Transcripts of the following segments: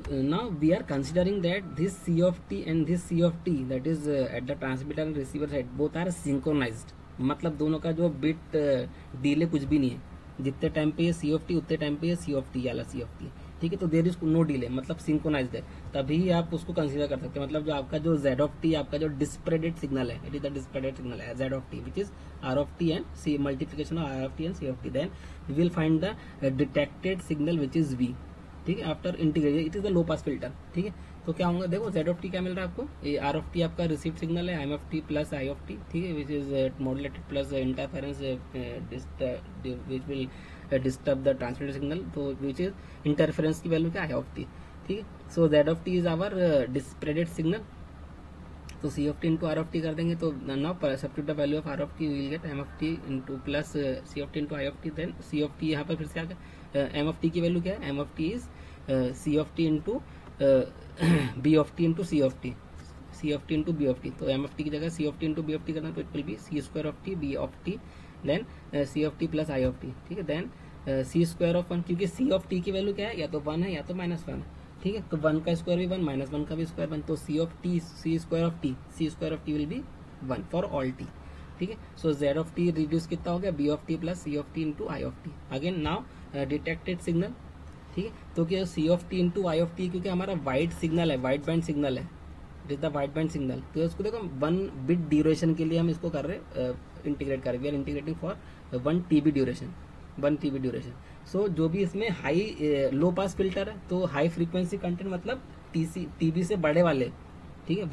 now we are considering that this C of t and this C of t, that is at the transmitter and receiver side, both are synchronized. मतलब दोनों का जो bit delay कुछ भी नहीं है, जितने टाइम पे ये सी ऑफ टी उतने टाइम पे ये सी ऑफ टी वाला सी ऑफ टी, ठीक है। तो देर इज नो डिले, मतलब सिंक्रोनाइज्ड है, तभी आप उसको कंसीडर कर सकते हैं। मतलब जो आपका जो जेड ऑफ टी आपका जो डिस्प्रेडेड सिग्नल है, it is the despreaded signal है Z of T which is R of T and C multiplication of R of T and C of T, then we will find the detected signal which is V, ठीक है। After integration it is the low pass filter, ठीक है। तो क्या होगा, देखो Z of T क्या मिल रहा है आपको, ये आर ऑफ टी आपका रिसीव सिग्नल है, M of T plus I of T, ठीक है, which is modulated plus interference which will disturb the transmitted signal, तो विच इज इंटरफेरेंस की वैल्यू क्या है ऑफ टी, ठीक है। So Z of T is our despreaded signal, तो C of T into R of T कर देंगे, तो now substitute the value of R of T will get M of T into plus C of T into I of T, then C of T यहाँ पर फिर से आ गया, M of T की वैल्यू क्या है, M of T is C of T into B of T into C of T, C of T into B of T, तो एम ऑफ टी की जगह C of T into B of T करना, तो it will be C square of T B of T then C of T plus I of T, ठीक है। Then C square of one, क्योंकि C of T की value क्या है, या तो 1 है या तो -1 है, ठीक है। तो 1 का स्क्वायर भी 1, -1 का भी स्क्वायर 1, तो C of T, C square of T will be 1 for all T, ठीक है। So Z of T reduce कितना हो गया, B of T plus C of T into I of T, again now detected signal, ठीक है। तो क्या C of T into I of T, क्योंकि हमारा वाइड सिग्नल है, वाइड बैंड सिग्नल है, it is the wide band signal, तो इसको देखो 1 बिट ड्यूरेशन के लिए हम इसको कर रहे इंटीग्रेट कर रहे, we are integrating for 1 TB duration, 1 TB duration. So जो भी इसमें हाई लो पास फिल्टर है, तो हाई फ्रीक्वेंसी कंटेंट मतलब टीबी से बड़े वाले, ठीक है,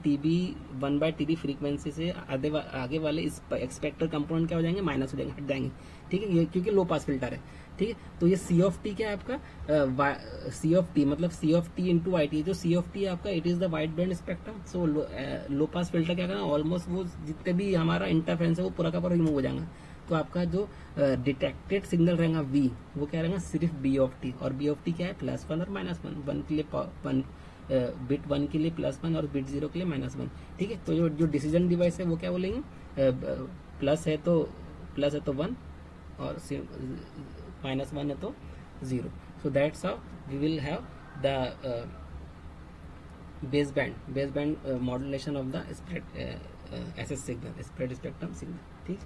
1/TB फ्रीक्वेंसी से आगे वाले एक्सपेक्टर कंपोनेंट क्या हो जाएंगे, माइनस हो जाएंगे, हट जाएंगे, ठीक है, ये क्योंकि लो पास फिल्टर है, ठीक है। तो ये सी ऑफ टी क्या है आपका, सी ऑफ टी मतलब C of T into I T, जो सी ऑफ टी है आपका, it is the wide band spectrum. So low pass filter क्या करना, ऑलमोस्ट वो जितने भी हमारा इंटरफेरेंस है वो पूरा का पूरा रिमूव हो जाएगा, तो आपका जो डिटेक्टेड सिग्नल रहेगा वी, वो क्या रहेगा, सिर्फ बी ऑफ टी, और बी ऑफ टी क्या है, +1 और -1, 1 के लिए बिट 1 के लिए +1 और बिट 0 के लिए -1, ठीक है। तो जो डिसीजन डिवाइस है वो क्या बोलेंगे, प्लस है तो 1 और -1 है तो 0, so that's how we will have the base band modulation of the spread SS signal, spread spectrum signal, ठीक।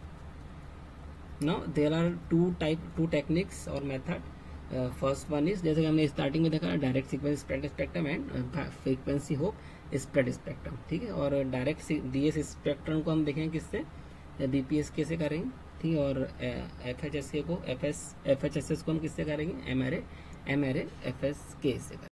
Now there are two techniques और मेथड, फर्स्ट वन इज, जैसे कि हमने स्टार्टिंग में देखा, direct sequence spread spectrum and frequency hop spread spectrum, ठीक है। और डायरेक्ट डीएस स्पेक्ट्रम को हम देखेंगे किससे, बीपीएस के से करेंगे, ठीक है। और एफएचएसए को एफएचएसएस को हम किससे करेंगे, एमआरए एफएस के से करेंगे।